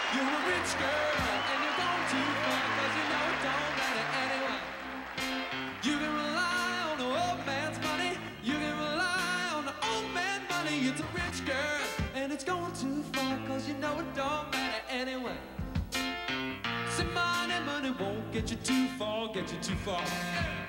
You're a rich girl and you're gone too far, 'cause you know it don't matter anyway. You can rely on the old man's money. You can rely on the old man's money. It's a rich girl and it's gone too far, 'cause you know it don't matter anyway. See, money won't get you too far, get you too far.